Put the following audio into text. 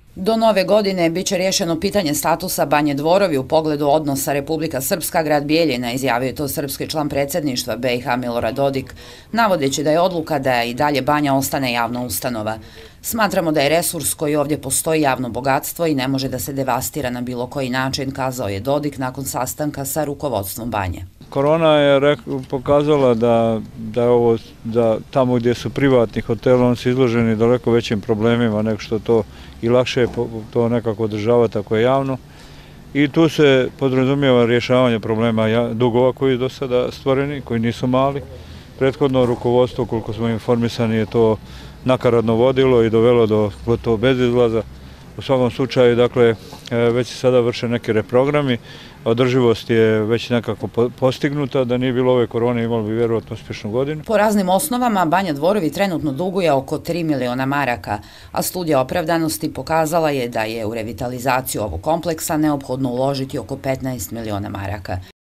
Do nove godine biće rješeno pitanje statusa Banje Dvorovi u pogledu odnosa Republika Srpska grad Bijeljina, izjavio je to srpski član predsjedništva BiH Milorad Dodik, navodeći da je odluka da i dalje Banja ostane javna ustanova. Smatramo da je resurs koji ovdje postoji javno bogatstvo i ne može da se devastira na bilo koji način, kazao je Dodik nakon sastanka sa rukovodstvom Banje. Korona je pokazala da je ovo, da tamo gdje su privatni hoteli, oni su izloženi daleko većim problemima nego što to i lakše je to nekako održavati ako je javno. I tu se podrazumijeva rješavanje problema dugova koji je do sada stvoreni, koji nisu mali. Prethodno rukovodstvo, koliko smo informisani, je to nakaradno vodilo i dovelo do gotovo bezizlaza. U svakom slučaju, dakle, već se sada vrše neki reprogrami, održivost je već nekako postignuta, da nije bilo ove korone imali bi vjerovatno uspješnu godinu. Po raznim osnovama Banja Dvorovi trenutno duguje oko 3 miliona maraka, a studija opravdanosti pokazala je da je u revitalizaciju ovog kompleksa neophodno uložiti oko 15 miliona maraka.